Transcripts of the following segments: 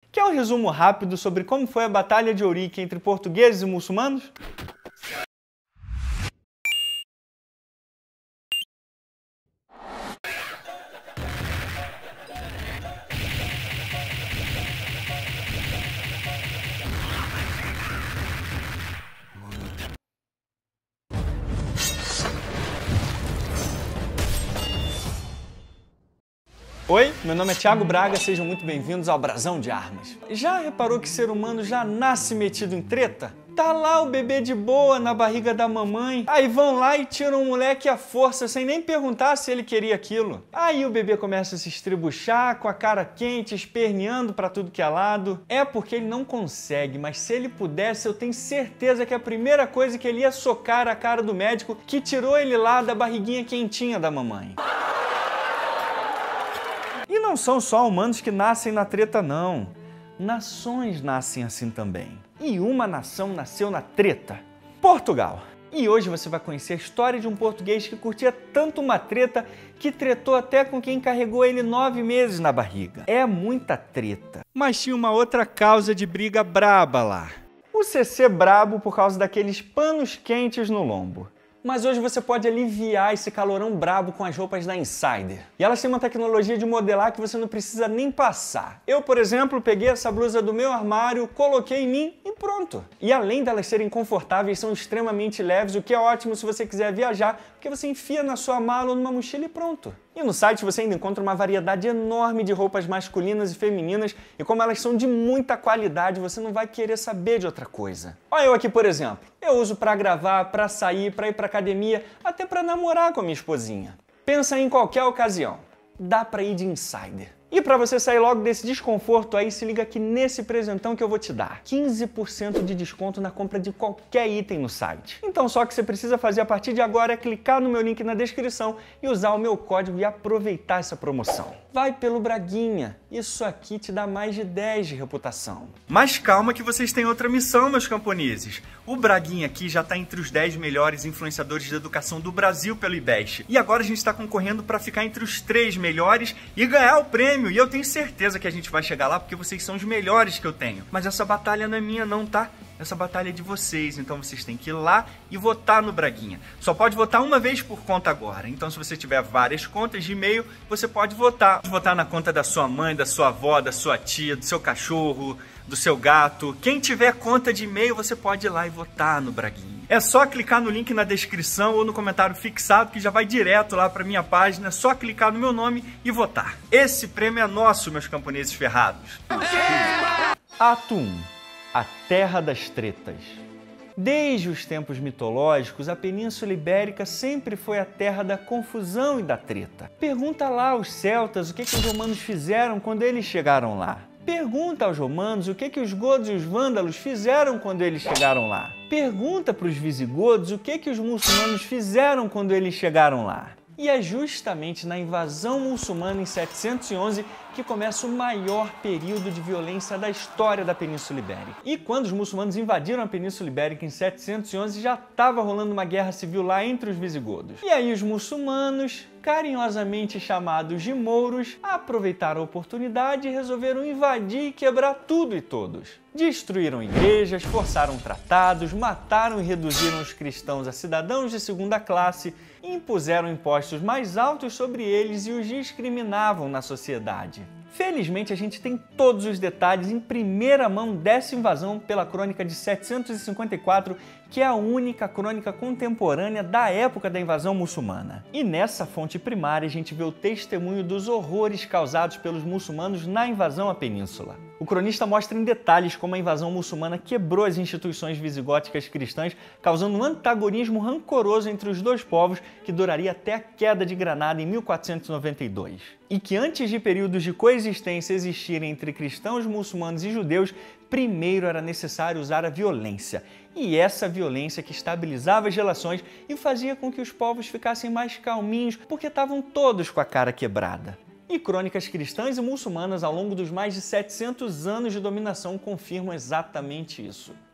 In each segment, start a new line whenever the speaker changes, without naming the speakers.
Quer um resumo rápido sobre como foi a Batalha de Ourique entre portugueses e muçulmanos? Oi, meu nome é Thiago Braga, sejam muito bem-vindos ao Brasão de Armas. Já reparou que ser humano já nasce metido em treta? Tá lá o bebê de boa na barriga da mamãe, aí vão lá e tiram o moleque à força sem nem perguntar se ele queria aquilo. Aí o bebê começa a se estribuchar, com a cara quente, esperneando pra tudo que é lado. É porque ele não consegue, mas se ele pudesse, eu tenho certeza que a primeira coisa que ele ia socar a cara do médico que tirou ele lá da barriguinha quentinha da mamãe. E não são só humanos que nascem na treta, não. Nações nascem assim também. E uma nação nasceu na treta: Portugal. E hoje você vai conhecer a história de um português que curtia tanto uma treta que tretou até com quem carregou ele 9 meses na barriga. É muita treta. Mas tinha uma outra causa de briga braba lá. O CC brabo por causa daqueles panos quentes no lombo. Mas hoje você pode aliviar esse calorão brabo com as roupas da Insider. E elas têm uma tecnologia de modelar que você não precisa nem passar. Eu, por exemplo, peguei essa blusa do meu armário, coloquei em mim e pronto. E além delas serem confortáveis, são extremamente leves, o que é ótimo se você quiser viajar, porque você enfia na sua mala ou numa mochila e pronto. E no site você ainda encontra uma variedade enorme de roupas masculinas e femininas, e como elas são de muita qualidade, você não vai querer saber de outra coisa. Olha eu aqui, por exemplo. Eu uso pra gravar, pra sair, pra ir pra academia, até pra namorar com a minha esposinha. Pensa em qualquer ocasião. Dá pra ir de Insider. E para você sair logo desse desconforto aí, se liga aqui nesse presentão que eu vou te dar. 15% de desconto na compra de qualquer item no site. Então só o que você precisa fazer a partir de agora é clicar no meu link na descrição e usar o meu código e aproveitar essa promoção. Vai pelo Braguinha. Isso aqui te dá mais de 10 de reputação. Mas calma que vocês têm outra missão, meus camponeses. O Braguinha aqui já está entre os 10 melhores influenciadores de educação do Brasil pelo IBEST. E agora a gente está concorrendo para ficar entre os 3 melhores e ganhar o prêmio. E eu tenho certeza que a gente vai chegar lá porque vocês são os melhores que eu tenho. Mas essa batalha não é minha não, tá? Essa batalha é de vocês, então vocês têm que ir lá e votar no Braguinha. Só pode votar uma vez por conta agora. Então se você tiver várias contas de e-mail, você pode votar. Pode votar na conta da sua mãe, da sua avó, da sua tia, do seu cachorro, do seu gato. Quem tiver conta de e-mail, você pode ir lá e votar no Braguinha. É só clicar no link na descrição ou no comentário fixado que já vai direto lá para minha página. É só clicar no meu nome e votar. Esse prêmio é nosso, meus camponeses ferrados. Ato 1. A Terra das Tretas. Desde os tempos mitológicos, a Península Ibérica sempre foi a terra da confusão e da treta. Pergunta lá aos celtas o que os romanos fizeram quando eles chegaram lá. Pergunta aos romanos o que os godos e os vândalos fizeram quando eles chegaram lá. Pergunta para os visigodos o que os muçulmanos fizeram quando eles chegaram lá. E é justamente na invasão muçulmana em 711 que começa o maior período de violência da história da Península Ibérica. E quando os muçulmanos invadiram a Península Ibérica em 711, já estava rolando uma guerra civil lá entre os visigodos. E aí os muçulmanos, carinhosamente chamados de mouros, aproveitaram a oportunidade e resolveram invadir e quebrar tudo e todos. Destruíram igrejas, forçaram tratados, mataram e reduziram os cristãos a cidadãos de segunda classe, impuseram impostos mais altos sobre eles e os discriminavam na sociedade. Felizmente, a gente tem todos os detalhes em primeira mão dessa invasão pela crônica de 754, que é a única crônica contemporânea da época da invasão muçulmana. E nessa fonte primária a gente vê o testemunho dos horrores causados pelos muçulmanos na invasão à península. O cronista mostra em detalhes como a invasão muçulmana quebrou as instituições visigóticas cristãs, causando um antagonismo rancoroso entre os dois povos que duraria até a queda de Granada em 1492. E que antes de períodos de coexistência existirem entre cristãos, muçulmanos e judeus, primeiro era necessário usar a violência. E essa violência que estabilizava as relações e fazia com que os povos ficassem mais calminhos, porque estavam todos com a cara quebrada. E crônicas cristãs e muçulmanas ao longo dos mais de 700 anos de dominação confirmam exatamente isso.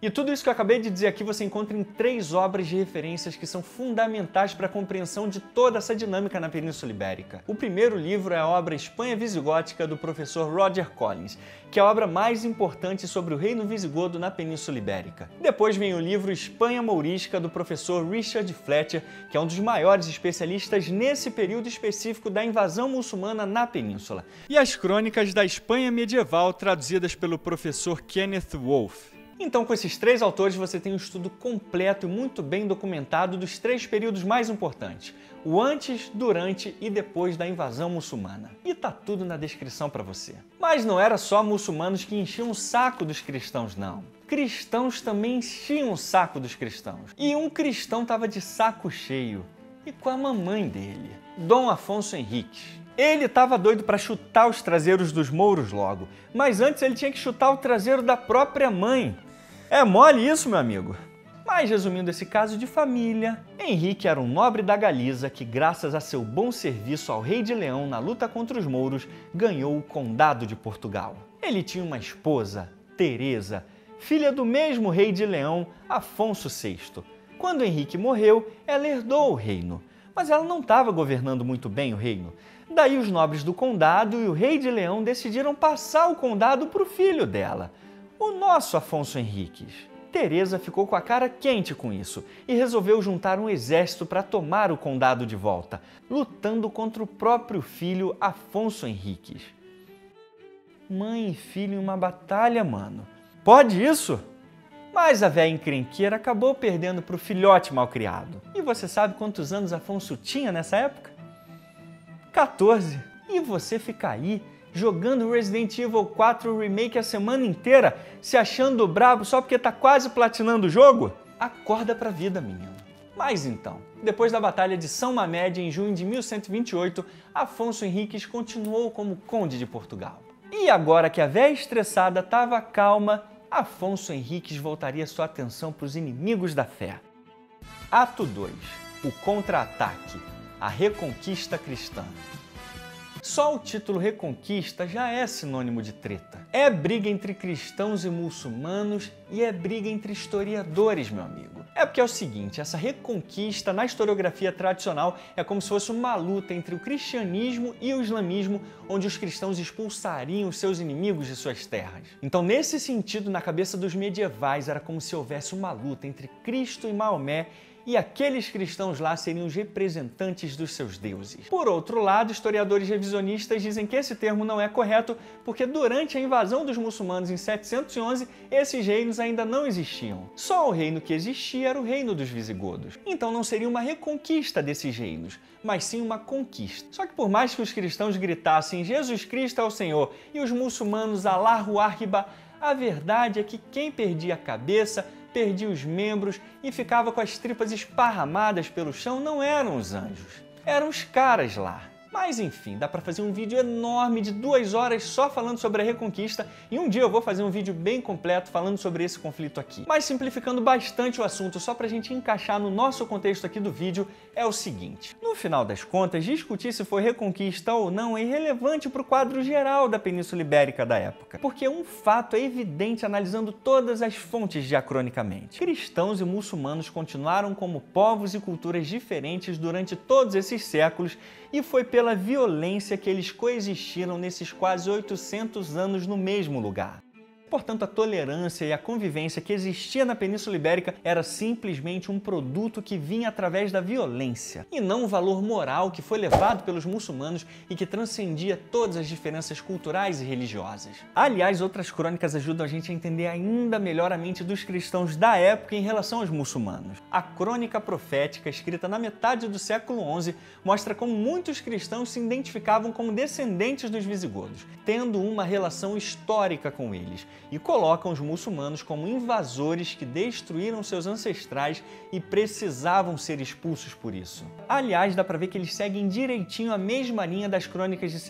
E tudo isso que eu acabei de dizer aqui você encontra em 3 obras de referências que são fundamentais para a compreensão de toda essa dinâmica na Península Ibérica. O primeiro livro é a obra Espanha Visigótica do professor Roger Collins, que é a obra mais importante sobre o reino visigodo na Península Ibérica. Depois vem o livro Espanha Mourisca do professor Richard Fletcher, que é um dos maiores especialistas nesse período específico da invasão muçulmana na península. E as crônicas da Espanha medieval traduzidas pelo professor Kenneth Wolfe. Então, com esses 3 autores, você tem um estudo completo e muito bem documentado dos 3 períodos mais importantes: o antes, durante e depois da invasão muçulmana. E tá tudo na descrição para você. Mas não era só muçulmanos que enchiam o saco dos cristãos, não. Cristãos também enchiam o saco dos cristãos. E um cristão estava de saco cheio. E com a mamãe dele, Dom Afonso Henriques. Ele estava doido para chutar os traseiros dos mouros logo, mas antes ele tinha que chutar o traseiro da própria mãe. É mole isso, meu amigo? Mas resumindo esse caso de família, Henrique era um nobre da Galiza que, graças a seu bom serviço ao rei de Leão na luta contra os mouros, ganhou o Condado de Portugal. Ele tinha uma esposa, Teresa, filha do mesmo rei de Leão, Afonso VI. Quando Henrique morreu, ela herdou o reino, mas ela não estava governando muito bem o reino. Daí os nobres do condado e o rei de Leão decidiram passar o condado para o filho dela, o nosso Afonso Henriques. Teresa ficou com a cara quente com isso e resolveu juntar um exército para tomar o condado de volta, lutando contra o próprio filho Afonso Henriques. Mãe e filho em uma batalha, mano. Pode isso? Mas a véia encrenqueira acabou perdendo para o filhote malcriado. E você sabe quantos anos Afonso tinha nessa época? 14. E você fica aí jogando Resident Evil 4 Remake a semana inteira, se achando brabo só porque tá quase platinando o jogo? Acorda pra vida, menino. Mas então, depois da Batalha de São Mamed em junho de 1128, Afonso Henriques continuou como Conde de Portugal. E agora que a véia estressada estava calma, Afonso Henriques voltaria sua atenção para os inimigos da fé. Ato 2. O contra-ataque. A Reconquista Cristã. Só o título Reconquista já é sinônimo de treta. É briga entre cristãos e muçulmanos e é briga entre historiadores, meu amigo. É porque é o seguinte, essa reconquista na historiografia tradicional é como se fosse uma luta entre o cristianismo e o islamismo, onde os cristãos expulsariam os seus inimigos de suas terras. Então, nesse sentido, na cabeça dos medievais, era como se houvesse uma luta entre Cristo e Maomé, e aqueles cristãos lá seriam os representantes dos seus deuses. Por outro lado, historiadores revisionistas dizem que esse termo não é correto porque durante a invasão dos muçulmanos em 711, esses reinos ainda não existiam. Só o reino que existia era o reino dos visigodos. Então não seria uma reconquista desses reinos, mas sim uma conquista. Só que por mais que os cristãos gritassem Jesus Cristo é o Senhor e os muçulmanos Allahu Akbar, a verdade é que quem perdia a cabeça, perdia os membros e ficava com as tripas esparramadas pelo chão não eram os anjos, eram os caras lá. Mas enfim, dá para fazer um vídeo enorme de 2 horas só falando sobre a Reconquista e um dia eu vou fazer um vídeo bem completo falando sobre esse conflito aqui. Mas simplificando bastante o assunto, só pra gente encaixar no nosso contexto aqui do vídeo, é o seguinte. No final das contas, discutir se foi Reconquista ou não é irrelevante para o quadro geral da Península Ibérica da época, porque um fato é evidente analisando todas as fontes diacronicamente. Cristãos e muçulmanos continuaram como povos e culturas diferentes durante todos esses séculos e foi pela violência que eles coexistiram nesses quase 800 anos no mesmo lugar. Portanto, a tolerância e a convivência que existia na Península Ibérica era simplesmente um produto que vinha através da violência, e não um valor moral que foi levado pelos muçulmanos e que transcendia todas as diferenças culturais e religiosas. Aliás, outras crônicas ajudam a gente a entender ainda melhor a mente dos cristãos da época em relação aos muçulmanos. A Crônica Profética, escrita na metade do século XI, mostra como muitos cristãos se identificavam como descendentes dos visigodos, tendo uma relação histórica com eles, e colocam os muçulmanos como invasores que destruíram seus ancestrais e precisavam ser expulsos por isso. Aliás, dá pra ver que eles seguem direitinho a mesma linha das crônicas de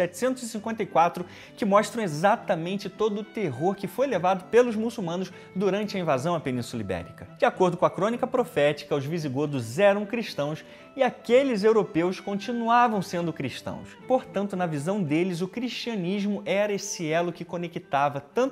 754, que mostram exatamente todo o terror que foi levado pelos muçulmanos durante a invasão à Península Ibérica. De acordo com a Crônica Profética, os visigodos eram cristãos e aqueles europeus continuavam sendo cristãos. Portanto, na visão deles, o cristianismo era esse elo que conectava tanto visigodos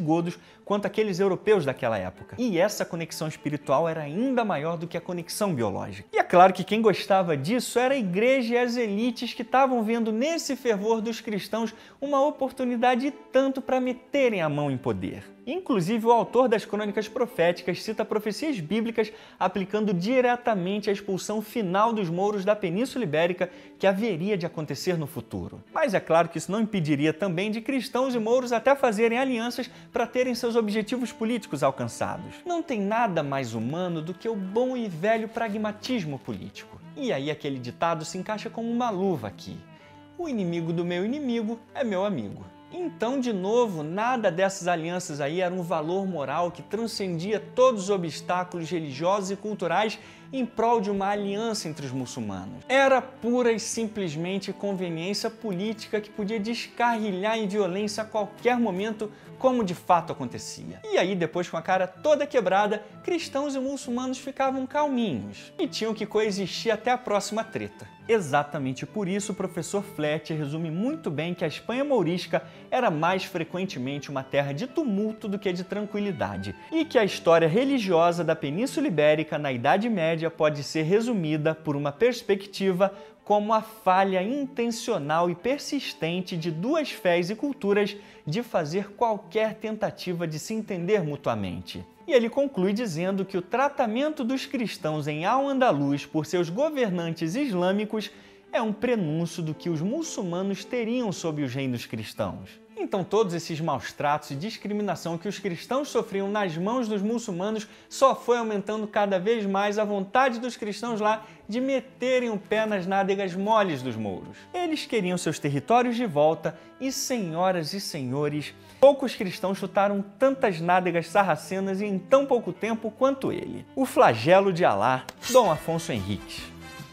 godos quanto aqueles europeus daquela época. E essa conexão espiritual era ainda maior do que a conexão biológica. E é claro que quem gostava disso era a igreja e as elites que estavam vendo nesse fervor dos cristãos uma oportunidade e tanto para meterem a mão em poder. Inclusive, o autor das crônicas proféticas cita profecias bíblicas aplicando diretamente a expulsão final dos mouros da Península Ibérica que haveria de acontecer no futuro. Mas é claro que isso não impediria também de cristãos e mouros até fazerem alianças para terem seus objetivos políticos alcançados. Não tem nada mais humano do que o bom e velho pragmatismo político. E aí aquele ditado se encaixa como uma luva aqui. O inimigo do meu inimigo é meu amigo. Então, de novo, nada dessas alianças aí era um valor moral que transcendia todos os obstáculos religiosos e culturais em prol de uma aliança entre os muçulmanos. Era pura e simplesmente conveniência política que podia descarrilhar em violência a qualquer momento, como de fato acontecia. E aí, depois com a cara toda quebrada, cristãos e muçulmanos ficavam calminhos e tinham que coexistir até a próxima treta. Exatamente por isso, o professor Fletcher resume muito bem que a Espanha mourisca era mais frequentemente uma terra de tumulto do que de tranquilidade, e que a história religiosa da Península Ibérica na Idade Média pode ser resumida por uma perspectiva como a falha intencional e persistente de duas fés e culturas de fazer qualquer tentativa de se entender mutuamente. E ele conclui dizendo que o tratamento dos cristãos em Al-Andalus por seus governantes islâmicos é um prenúncio do que os muçulmanos teriam sob os reinos cristãos. Então todos esses maus tratos e discriminação que os cristãos sofriam nas mãos dos muçulmanos só foi aumentando cada vez mais a vontade dos cristãos lá de meterem o pé nas nádegas moles dos mouros. Eles queriam seus territórios de volta e, senhoras e senhores, poucos cristãos chutaram tantas nádegas sarracenas em tão pouco tempo quanto ele. O flagelo de Alá, Dom Afonso Henriques.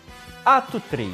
Ato 3.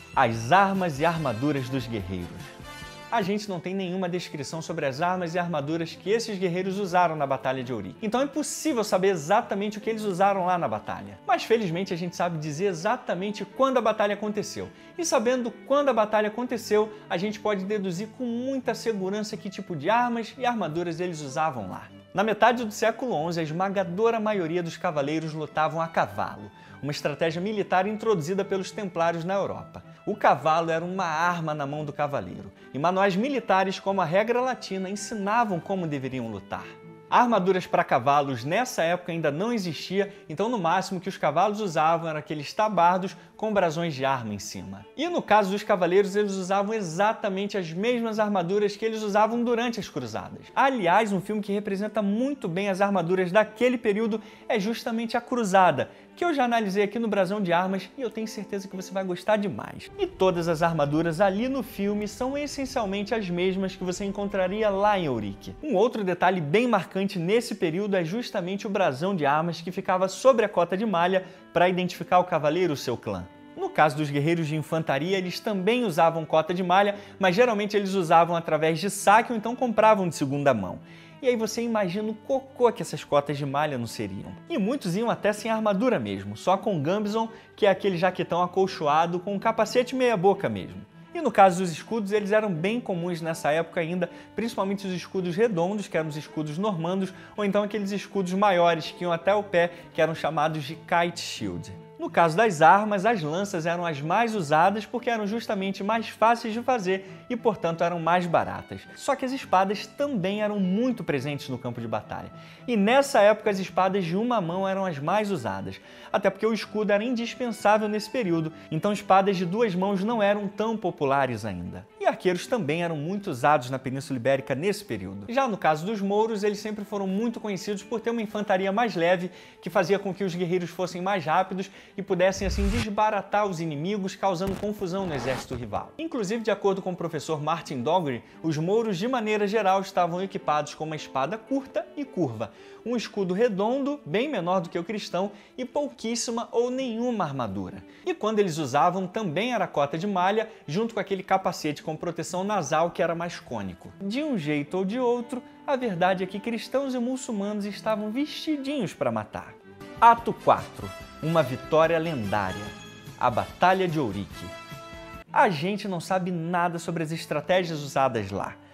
As armas e armaduras dos guerreiros. A gente não tem nenhuma descrição sobre as armas e armaduras que esses guerreiros usaram na Batalha de Ourique. Então é impossível saber exatamente o que eles usaram lá na batalha. Mas felizmente a gente sabe dizer exatamente quando a batalha aconteceu. E sabendo quando a batalha aconteceu, a gente pode deduzir com muita segurança que tipo de armas e armaduras eles usavam lá. Na metade do século XI, a esmagadora maioria dos cavaleiros lutavam a cavalo, uma estratégia militar introduzida pelos templários na Europa. O cavalo era uma arma na mão do cavaleiro, e manuais militares como a Regra Latina ensinavam como deveriam lutar. Armaduras para cavalos nessa época ainda não existia, então no máximo que os cavalos usavam eram aqueles tabardos com brasões de arma em cima. E no caso dos cavaleiros, eles usavam exatamente as mesmas armaduras que eles usavam durante as cruzadas. Aliás, um filme que representa muito bem as armaduras daquele período é justamente A Cruzada, que eu já analisei aqui no Brasão de Armas e eu tenho certeza que você vai gostar demais. E todas as armaduras ali no filme são essencialmente as mesmas que você encontraria lá em Ourique. Um outro detalhe bem marcante nesse período é justamente o Brasão de Armas que ficava sobre a cota de malha para identificar o cavaleiro e o seu clã. No caso dos guerreiros de infantaria, eles também usavam cota de malha, mas geralmente eles usavam através de saque ou então compravam de segunda mão. E aí você imagina o cocô que essas cotas de malha não seriam. E muitos iam até sem armadura mesmo, só com gambison, que é aquele jaquetão acolchoado com um capacete meia boca mesmo. E no caso dos escudos, eles eram bem comuns nessa época ainda, principalmente os escudos redondos, que eram os escudos normandos, ou então aqueles escudos maiores que iam até o pé, que eram chamados de kite shield. No caso das armas, as lanças eram as mais usadas porque eram justamente mais fáceis de fazer e, portanto, eram mais baratas. Só que as espadas também eram muito presentes no campo de batalha. E nessa época, as espadas de uma mão eram as mais usadas, até porque o escudo era indispensável nesse período, então espadas de duas mãos não eram tão populares ainda. E arqueiros também eram muito usados na Península Ibérica nesse período. Já no caso dos mouros, eles sempre foram muito conhecidos por ter uma infantaria mais leve, que fazia com que os guerreiros fossem mais rápidos e pudessem assim desbaratar os inimigos, causando confusão no exército rival. Inclusive, de acordo com o professor Martin Doggery, os mouros de maneira geral estavam equipados com uma espada curta e curva, um escudo redondo, bem menor do que o cristão, e pouquíssima ou nenhuma armadura. E quando eles usavam também era cota de malha, junto com aquele capacete com proteção nasal que era mais cônico. De um jeito ou de outro, a verdade é que cristãos e muçulmanos estavam vestidinhos para matar. Ato 4. Uma vitória lendária. A Batalha de Ourique. A gente não sabe nada sobre as estratégias usadas lá.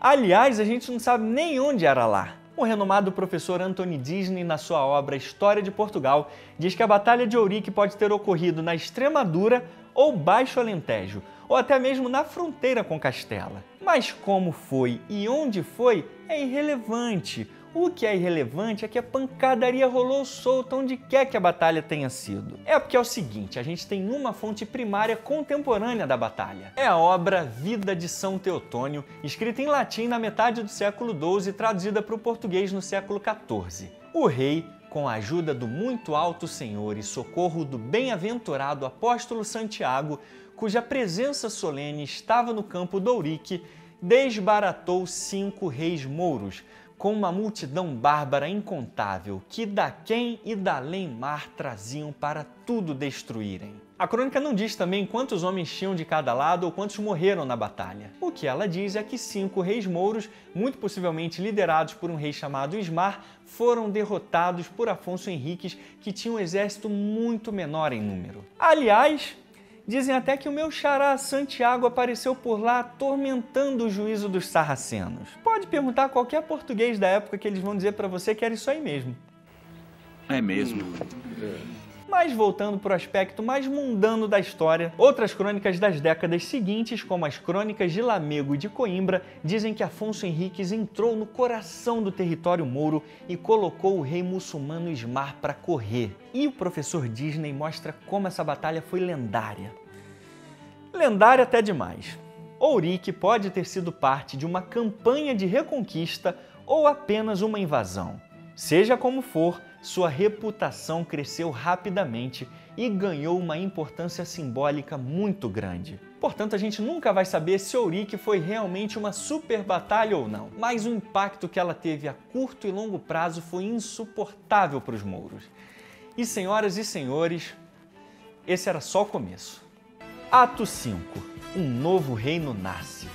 Aliás, a gente não sabe nem onde era lá. O renomado professor Anthony Disney, na sua obra História de Portugal, diz que a Batalha de Ourique pode ter ocorrido na Extremadura ou Baixo Alentejo, ou até mesmo na fronteira com Castela. Mas como foi e onde foi é irrelevante. O que é irrelevante é que a pancadaria rolou solta onde quer que a batalha tenha sido. É porque é o seguinte, a gente tem uma fonte primária contemporânea da batalha. É a obra Vida de São Teotônio, escrita em latim na metade do século XII e traduzida para o português no século XIV. O rei, com a ajuda do muito alto Senhor e socorro do bem-aventurado apóstolo Santiago, cuja presença solene estava no campo do Ourique, desbaratou 5 reis mouros, com uma multidão bárbara incontável, que daquém e dalém mar traziam para tudo destruírem. A crônica não diz também quantos homens tinham de cada lado ou quantos morreram na batalha. O que ela diz é que 5 reis mouros, muito possivelmente liderados por um rei chamado Ismar, foram derrotados por Afonso Henriques, que tinha um exército muito menor em número. Aliás, dizem até que o meu xará Santiago apareceu por lá atormentando o juízo dos sarracenos. Pode perguntar a qualquer português da época que eles vão dizer para você que era isso aí mesmo.
É mesmo.
Mas voltando para o aspecto mais mundano da história, outras crônicas das décadas seguintes, como as crônicas de Lamego e de Coimbra, dizem que Afonso Henriques entrou no coração do território mouro e colocou o rei muçulmano Ismar para correr. E o professor Disney mostra como essa batalha foi lendária. Lendária até demais. Ourique pode ter sido parte de uma campanha de reconquista ou apenas uma invasão. Seja como for, sua reputação cresceu rapidamente e ganhou uma importância simbólica muito grande. Portanto, a gente nunca vai saber se Ourique foi realmente uma super batalha ou não, mas o impacto que ela teve a curto e longo prazo foi insuportável para os mouros. E senhoras e senhores, esse era só o começo. Ato 5. Um novo reino nasce.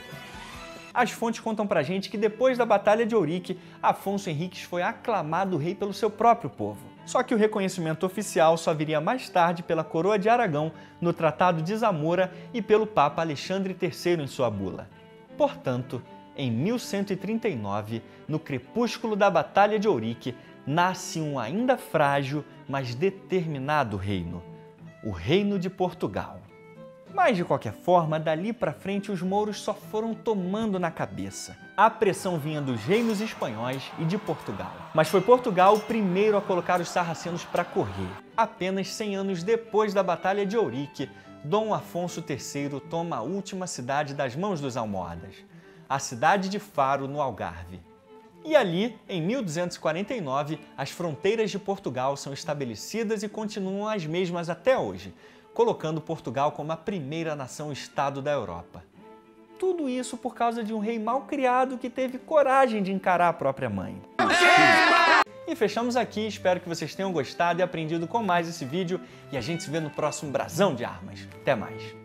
As fontes contam pra gente que depois da Batalha de Ourique, Afonso Henriques foi aclamado rei pelo seu próprio povo. Só que o reconhecimento oficial só viria mais tarde pela Coroa de Aragão, no Tratado de Zamora, e pelo Papa Alexandre III em sua bula. Portanto, em 1139, no crepúsculo da Batalha de Ourique, nasce um ainda frágil, mas determinado reino, o Reino de Portugal. Mas, de qualquer forma, dali para frente os mouros só foram tomando na cabeça. A pressão vinha dos reinos espanhóis e de Portugal. Mas foi Portugal o primeiro a colocar os sarracenos para correr. Apenas 100 anos depois da Batalha de Ourique, Dom Afonso III toma a última cidade das mãos dos almohadas, a cidade de Faro, no Algarve. E ali, em 1249, as fronteiras de Portugal são estabelecidas e continuam as mesmas até hoje, colocando Portugal como a primeira nação-estado da Europa. Tudo isso por causa de um rei mal criado que teve coragem de encarar a própria mãe. E fechamos aqui, espero que vocês tenham gostado e aprendido com mais esse vídeo e a gente se vê no próximo Brasão de Armas. Até mais!